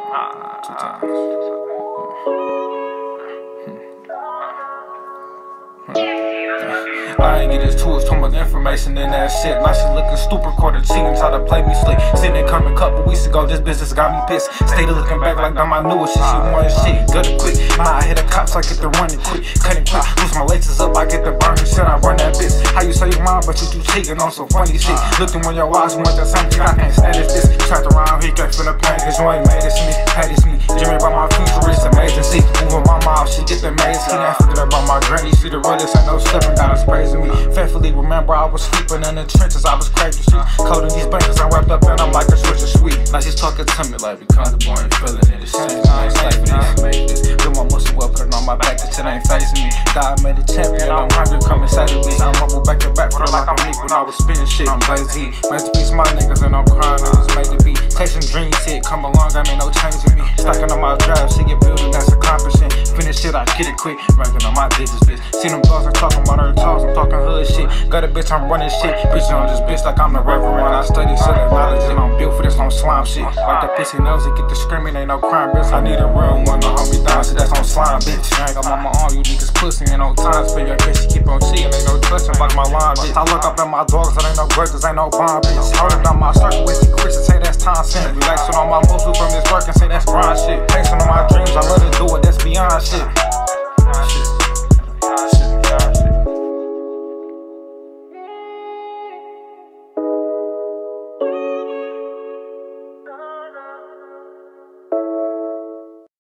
2 times. I ain't get his tools, too much information in that shit. Now she looking stupid, quarter cheating, try to play me slick. Seen it coming a couple weeks ago, this business got me pissed. Stayed looking back like damn I knew it, shit, she wanted shit. Good and quick, now I hit the cops, I get the running quick. Cutting quick, loose my laces up, I get the burning shit, I run that bitch. How you say you mine, but you cheating on some funny shit. Looking when your eyes went the same thing, I can't stand this bitch. Trapped around, he can't feel the pain, cause you ain't made it to me. Hey, this me, dreaming about my future, it's amazing. See, moving my mouth, she get the maze. He ain't forget about my granny, see the realest, ain't no slipping, got us praising me. Faithfully remember I was sleeping in the trenches, I was craving shit. Coding these bankers, I'm wrapped up and I'm like a switch of sweet. Now she's talking to me like we comfortable, ain't feeling it. It's changing, I ain't slaving, I made this. Do my muscle well, put it on my back, that shit ain't facing me. God made a champion, I'm hungry, come inside of me. I'm rumble back to back, feel like I'm weak when I was spinning shit. I'm lazy, masterpiece, my niggas and I'm crying, I was made to be. Chasing dreams, shit, come along, I ain't no change in me. Stacking on my drive, shit get building, that's accomplishing. Finish shit, I get it quick, ranking on my digits, bitch. See them dogs, I'm talking about her toes, I'm talking hood shit. Got a bitch, I'm running shit. Bitch on this bitch like I'm the reverend. I study shit, knowledge, and I'm built for this on slime shit. Like the pussy nose, it get the screaming, ain't no crime, bitch. I need a real one to hold me down, shit that's on slime, bitch. I ain't got my arm, you niggas pussy, ain't no time for your bitch. She keep on cheating, ain't no touching like my line, bitch. I look up at my dogs, that ain't no brothers, ain't no bond, bitch. Hold it down my circle with secrets and say that's time spent. Relaxing on my muscles from this work and say that's grind shit. Chasing on my dreams, I love to do it, that's beyond shit.